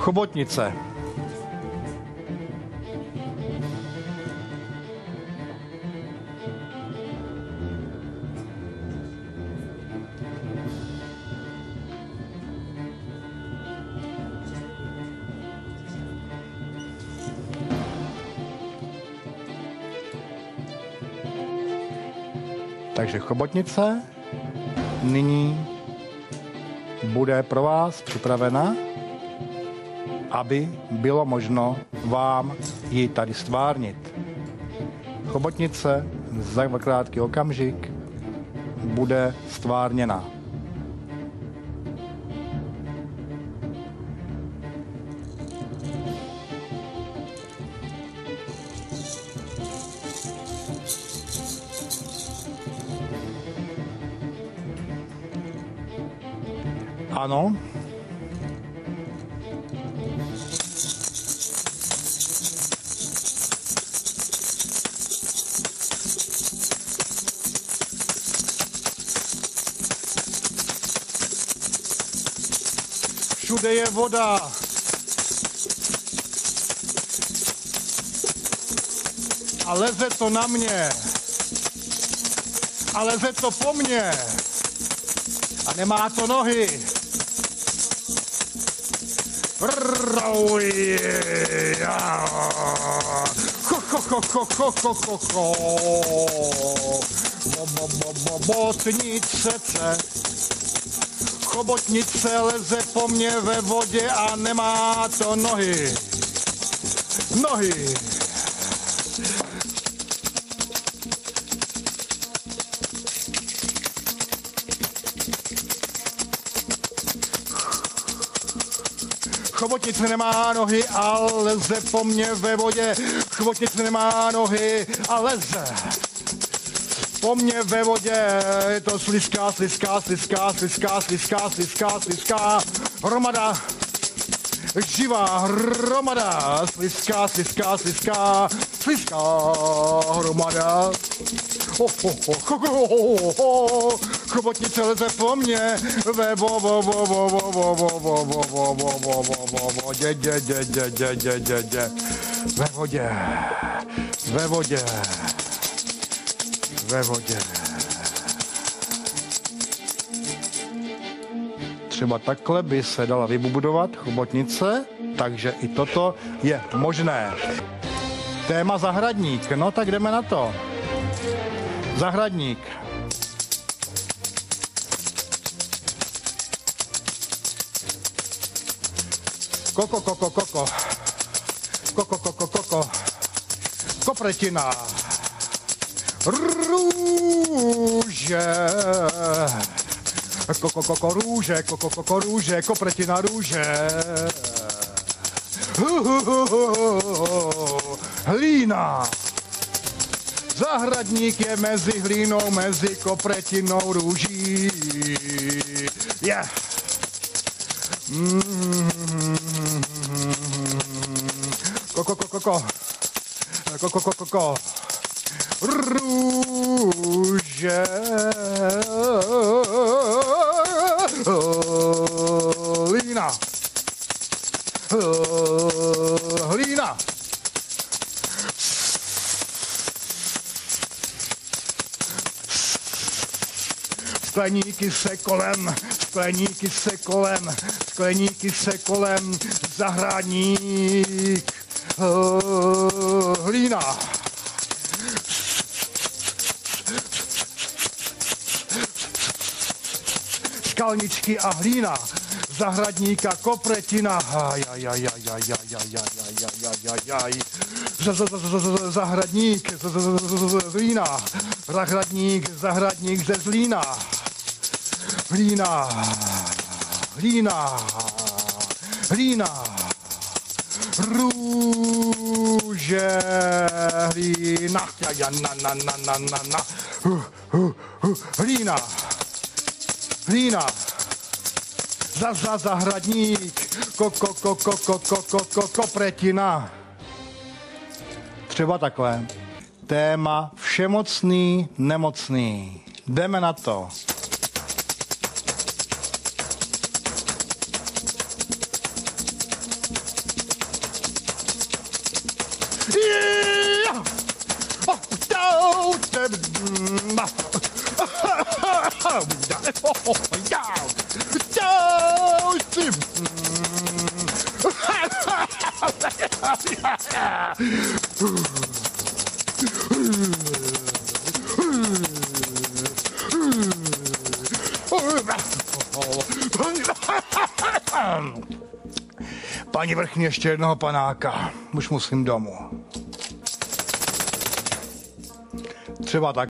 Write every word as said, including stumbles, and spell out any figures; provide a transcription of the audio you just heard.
Chobotnice. Takže chobotnice nyní bude pro vás připravena, aby bylo možno vám ji tady stvárnit. Chobotnice za krátký okamžik bude stvárněna. Ano. Všude je voda. A leze to na mě. A leze to po mně. A nemá to nohy. Chobotnice, chobotnice leze po mně ve vodě a nemá to nohy. Nohy. Chobotnice nemá nohy a leze po mně ve vodě. Chobotnice nemá nohy a leze po mně ve vodě. Je to slizká, slizká, slizká, slizká, slizká, slizká, slizká. Hromada, živá hromada. Slizká, slizká, slizká, slizká hromada. Ho, ho, ho, ho, ho, ho, ho. Chobotnice leze po mně ve vo, vo, vo, vo, vo, vo, vo, vo, vo, vo, vo, vo, vo, vo, vodě, dě, dě, dě, dě, dě, dě, dě. Ve vodě, ve vodě, ve vodě. Třeba takhle by se dala vybudovat chobotnice, takže i toto je možné. Téma zahradník, no tak jdeme na to. Zahradník. Koko, koko, koko. Koko, koko, koko. Kopretina. Růže. Koko, koko, růže. Koko, koko, růže. Kopretina, růže. Hlína. Zahradník je mezi hlínou, mezi kopretinou, růží. Je. Yeah. Koko, koko, koko. Koko, koko, koko. Růže. Hlína. Hlína. Skleníky se kolem, skleníky se kolem, skleníky se kolem, zahradník, hlína. Skalničky a hlína, zahradníka, kopretina, zahradník, hlína, zahradník, zahradník ze Zlína. Hlína, hlína, hlína, růže, hlína, ja, ja, na, na, na, na, na, na, uh, uh, uh, hlína, hlína, za, za, zahradník, koko, koko, koko, koko, kopretina. Třeba takhle. Téma všemocný, nemocný. Jdeme na to. Paní vrchní, ještě jednoho panáka. Už musím domů. Třeba tak.